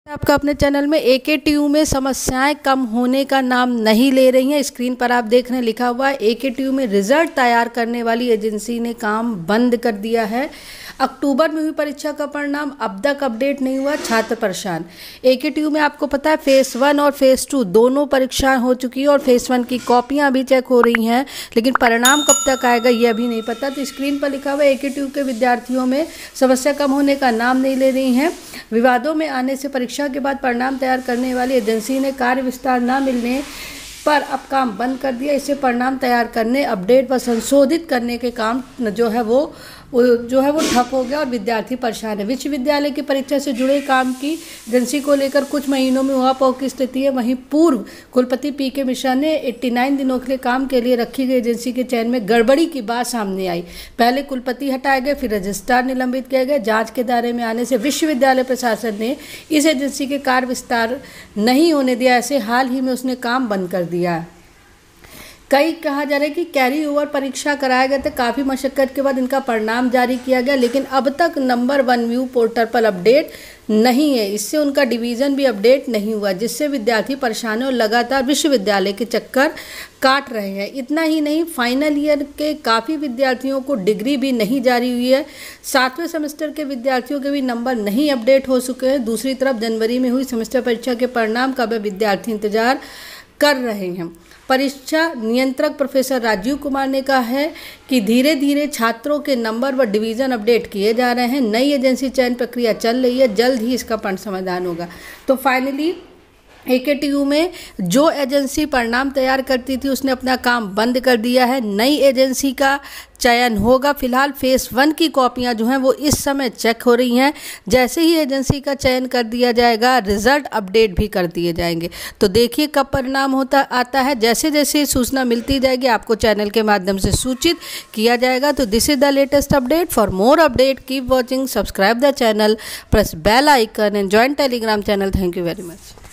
आपका अपने चैनल में एकेटीयू में समस्याएं कम होने का नाम नहीं ले रही हैं। स्क्रीन पर आप देख रहे हैं लिखा हुआ है एकेटीयू में रिजल्ट तैयार करने वाली एजेंसी ने काम बंद कर दिया है। अक्टूबर में हुई परीक्षा का परिणाम अब तक अपडेट नहीं हुआ, छात्र परेशान। एकेटीयू में आपको पता है फेज 1 और फेज 2 दोनों परीक्षाएं हो चुकी है और फेज 1 की कॉपियां अभी चेक हो रही हैं, लेकिन परिणाम कब तक आएगा ये अभी नहीं पता। तो स्क्रीन पर लिखा हुआ है एकेटीयू के विद्यार्थियों में समस्या कम होने का नाम नहीं ले रही हैं। विवादों में आने से परीक्षा के बाद परिणाम तैयार करने वाली एजेंसी ने कार्य विस्तार न मिलने पर अब काम बंद कर दिया। इससे परिणाम तैयार करने, अपडेट व संशोधित करने के काम जो है वो ठप हो गया और विद्यार्थी परेशान है। विश्वविद्यालय की परीक्षा से जुड़े काम की एजेंसी को लेकर कुछ महीनों में उहापोह की स्थिति है। वहीं पूर्व कुलपति पीके मिश्रा ने 89 दिनों के लिए काम के लिए रखी गई एजेंसी के चयन में गड़बड़ी की बात सामने आई। पहले कुलपति हटाए गए, फिर रजिस्ट्रार निलंबित किए गए। जांच के दायरे में आने से विश्वविद्यालय प्रशासन ने इस एजेंसी के कार्य विस्तार नहीं होने दिया। ऐसे हाल ही में उसने काम बंद कर दिया है। कई कहा जा रहा है कि कैरी ओवर परीक्षा कराया गया था, काफ़ी मशक्कत के बाद इनका परिणाम जारी किया गया, लेकिन अब तक नंबर 1 व्यू पोर्टल पर अपडेट नहीं है। इससे उनका डिवीज़न भी अपडेट नहीं हुआ, जिससे विद्यार्थी परेशान है और लगातार विश्वविद्यालय के चक्कर काट रहे हैं। इतना ही नहीं, फाइनल ईयर के काफ़ी विद्यार्थियों को डिग्री भी नहीं जारी हुई है। 7वें सेमेस्टर के विद्यार्थियों के भी नंबर नहीं अपडेट हो चुके हैं। दूसरी तरफ जनवरी में हुई सेमेस्टर परीक्षा के परिणाम का भी विद्यार्थी इंतजार कर रहे हैं। परीक्षा नियंत्रक प्रोफेसर राजीव कुमार ने कहा है कि धीरे धीरे छात्रों के नंबर व डिवीज़न अपडेट किए जा रहे हैं। नई एजेंसी चयन प्रक्रिया चल रही है, जल्द ही इसका समाधान होगा। तो फाइनली एकेटीयू में जो एजेंसी परिणाम तैयार करती थी उसने अपना काम बंद कर दिया है। नई एजेंसी का चयन होगा। फिलहाल फेज 1 की कॉपियां जो हैं वो इस समय चेक हो रही हैं। जैसे ही एजेंसी का चयन कर दिया जाएगा, रिजल्ट अपडेट भी कर दिए जाएंगे। तो देखिए कब परिणाम आता है। जैसे जैसे सूचना मिलती जाएगी आपको चैनल के माध्यम से सूचित किया जाएगा। तो this is the latest update. For more update keep watching, subscribe the channel, press bell icon and join Telegram channel. Thank you very much.